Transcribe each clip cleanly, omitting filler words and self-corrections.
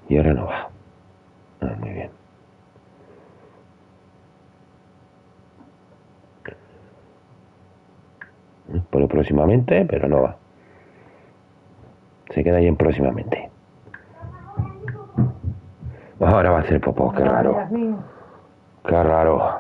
Y ahora no va. Ah, muy bien. Pone próximamente, pero no va. Se queda ahí en próximamente. Ahora va a hacer popó, qué raro. Qué raro.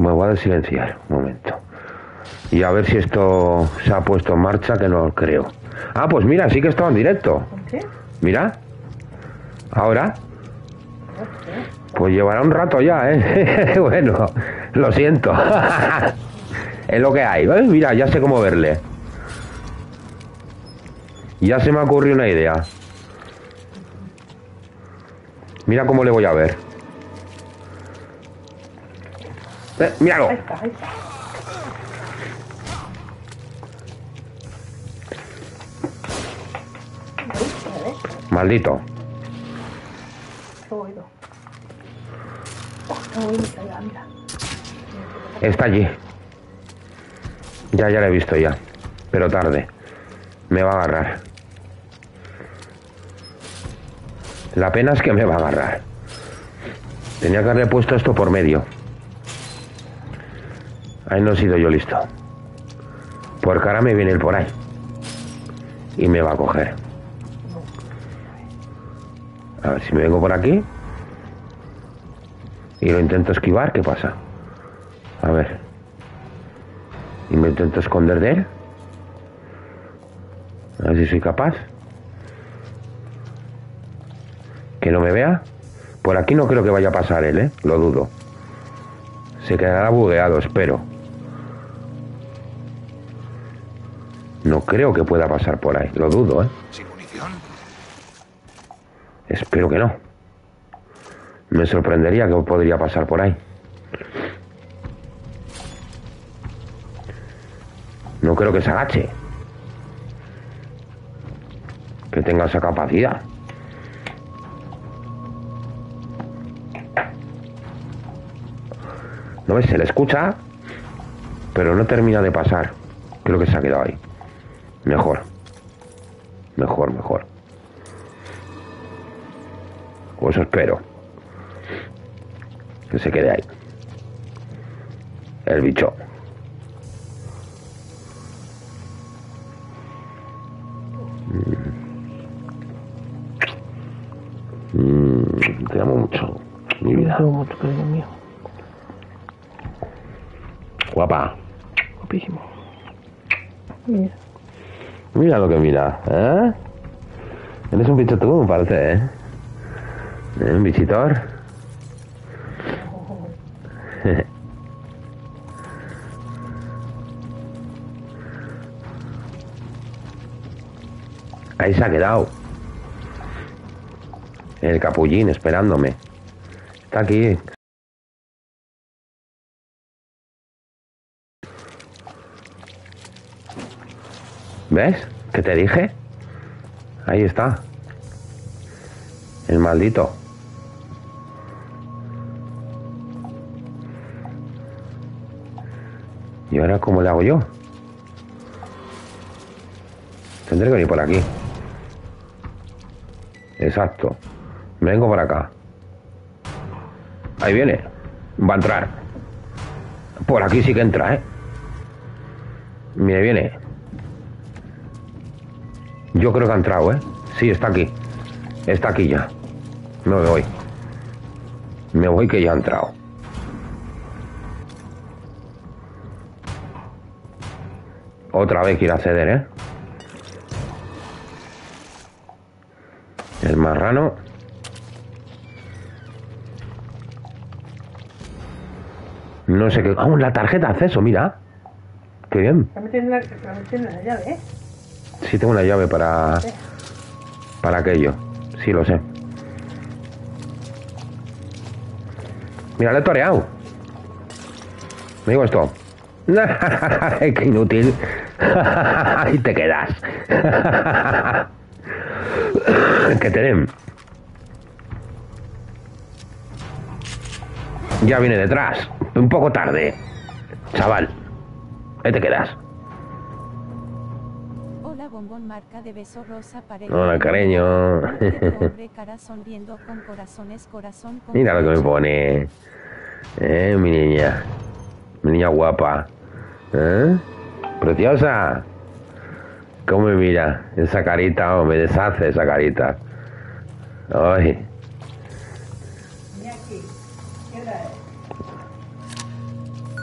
Me voy a silenciar un momento. Y a ver si esto se ha puesto en marcha, que no creo. Ah, pues mira, sí que estaba en directo. ¿Sí? Mira. Ahora. Pues llevará un rato ya, ¿eh? Bueno, lo siento. Es lo que hay. ¿Ves? Mira, ya sé cómo verle. Ya se me ha ocurrido una idea. Mira cómo le voy a ver. Míralo. Ahí está, ahí está. Maldito. Qué oído. Oh, qué oído está allá, mira. Está allí. Ya lo he visto ya. Pero tarde. Me va a agarrar. La pena es que me va a agarrar. Tenía que haberle puesto esto por medio. Ahí no he sido yo listo. Porque ahora me viene el por ahí. Y me va a coger. A ver si me vengo por aquí. Y lo intento esquivar, ¿qué pasa? A ver. Y me intento esconder de él. A ver si soy capaz. Que no me vea. Por aquí no creo que vaya a pasar él, ¿eh? Lo dudo. Se quedará bugueado, espero. No creo que pueda pasar por ahí. Lo dudo, ¿eh? ¿Sin munición? Espero que no. Me sorprendería que podría pasar por ahí. No creo que se agache. Que tenga esa capacidad. ¿No ves? Se le escucha, pero no termina de pasar. Creo que se ha quedado ahí. Mejor. Mejor. O eso espero. Que se quede ahí. El bicho. Te amo mucho, mi vida. Te amo mucho, cariño mío. Guapa. Guapísimo. Mira. Mira lo que mira, ¿eh? Eres un bicho tú, me parece, ¿eh? Un bichitor. Ahí se ha quedado. El capullín esperándome. Está aquí. ¿Ves? ¿Qué te dije? Ahí está. El maldito. ¿Y ahora cómo le hago yo? Tendré que venir por aquí. Exacto. Vengo por acá. Ahí viene. Va a entrar. Por aquí sí que entra, ¿eh? Mire, viene. Yo creo que ha entrado, ¿eh? Sí, está aquí. Está aquí ya. No me voy. Me voy que ya ha entrado. Otra vez quiere acceder, ¿eh? El marrano. No sé qué... ¡Ah, la tarjeta de acceso, mira! ¡Qué bien! La metí en la llave, ¿eh? Sí, tengo una llave para... Para aquello. Sí, lo sé. Mira, le he toreado. Me digo esto. ¡Qué inútil! Ahí te quedas. Que te den. Ya viene detrás. Un poco tarde. Chaval. Ahí te quedas. Hola, bombón, marca de beso rosa pareja. Hola, cariño. Hombre, cara sonriendo con corazones, corazón con... Mira lo que me pone. Mi niña. Mi niña guapa. Preciosa. ¿Cómo me mira? Esa carita, me deshace esa carita. Ay. Mira aquí. ¿Qué hora es?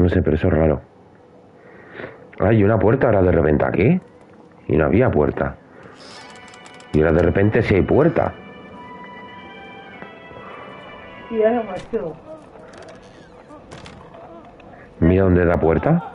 No sé, pero eso es raro. Hay una puerta ahora de repente aquí. Y no había puerta. Y ahora de repente sí hay puerta. Y ya, macho. Mira dónde es la puerta.